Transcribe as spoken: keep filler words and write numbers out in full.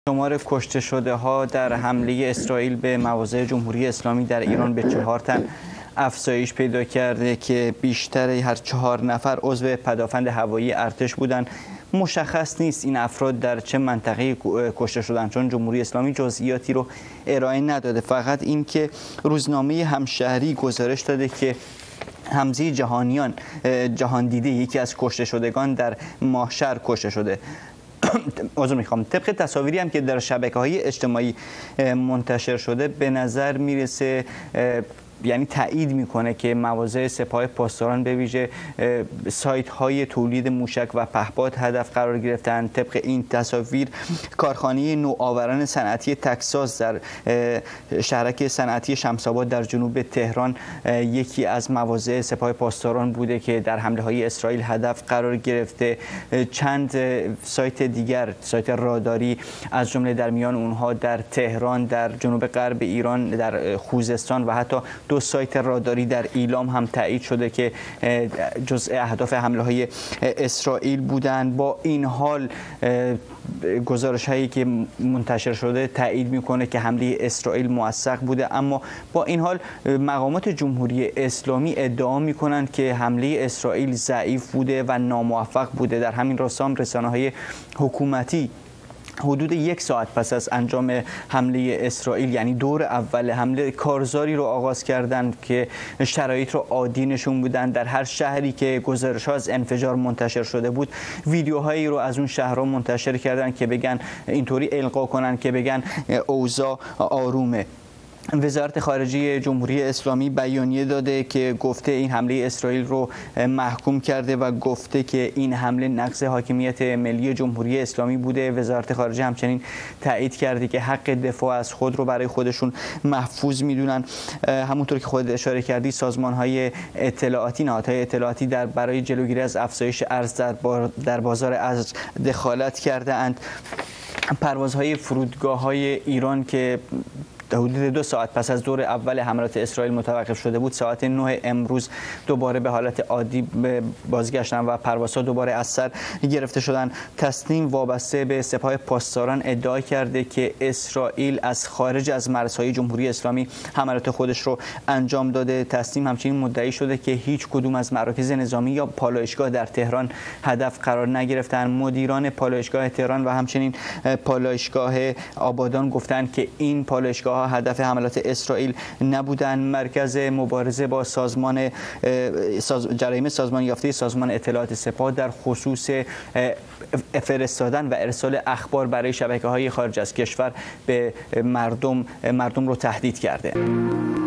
شمار کشته شده ها در حمله اسرائیل به مواضع جمهوری اسلامی در ایران به چهار تن افزایش پیدا کرده که بیشتر هر چهار نفر عضو پدافند هوایی ارتش بودند. مشخص نیست این افراد در چه منطقه کشته شدند، چون جمهوری اسلامی جزئیاتی رو ارائه نداده. فقط این که روزنامه همشهری گزارش داده که حمزه جهانیان جهان دیده یکی از کشته شدگان در ماهشهر کشته شده. عذر میخوام. طبق تصاویری هم که در شبکه‌های اجتماعی منتشر شده به نظر میرسه، یعنی تایید میکنه که مواضع سپاه پاسداران به ویژه سایت های تولید موشک و پهپاد هدف قرار گرفتن. طبق این تصاویر کارخانه نوآوران صنعتی تکساس در شهرک صنعتی شمس‌آباد در جنوب تهران یکی از مواضع سپاه پاسداران بوده که در حمله های اسرائیل هدف قرار گرفته. چند سایت دیگر، سایت راداری از جمله در میان اونها در تهران، در جنوب غرب ایران، در خوزستان و حتی دو سایت راداری در ایلام هم تایید شده که جزء اهداف حمله های اسرائیل بودند. با این حال گزارش هایی که منتشر شده تایید میکنه که حمله اسرائیل موثق بوده، اما با این حال مقامات جمهوری اسلامی ادعا میکنند که حمله اسرائیل ضعیف بوده و ناموفق بوده. در همین راستا رسانه‌های حکومتی حدود یک ساعت پس از انجام حمله اسرائیل، یعنی دور اول حمله، کارزاری رو آغاز کردند که شرایط رو عادی نشون بودن. در هر شهری که گزارش ها از انفجار منتشر شده بود ویدیوهایی رو از اون شهرها منتشر کردن که بگن اینطوری القا کنن که بگن اوضاع آرومه. وزارت خارجه جمهوری اسلامی بیانیه داده که گفته این حمله اسرائیل رو محکوم کرده و گفته که این حمله نقض حاکمیت ملی جمهوری اسلامی بوده. وزارت خارجه همچنین تایید کرده که حق دفاع از خود رو برای خودشون محفوظ میدونن. همونطور که خود اشاره کردی سازمان‌های اطلاعاتی، نهادهای اطلاعاتی در برای جلوگیری از افزایش ارز در, در بازار ارز دخالت کرده اند. پروازهای فرودگاه‌های ایران که حدود دو ساعت پس از دور اول حملات اسرائیل متوقف شده بود، ساعت نه امروز دوباره به حالت عادی بازگشتن و پروازها دوباره از سر گرفته شدن. تصنیم وابسته به سپاه پاسداران ادعا کرده که اسرائیل از خارج از مرزهای جمهوری اسلامی حملات خودش رو انجام داده. تصنیم همچنین مدعی شده که هیچ کدوم از مراکز نظامی یا پالایشگاه در تهران هدف قرار نگرفتن. مدیران پالایشگاه تهران و همچنین پالایشگاه آبادان گفتند که این پالایشگاه هدف حملات اسرائیل نبودن. مرکز مبارزه با سازمان ساز... جرایم سازمان یافته سازمان اطلاعات سپاه در خصوص فرستادن و ارسال اخبار برای شبکه‌های خارج از کشور به مردم مردم رو تهدید کرده.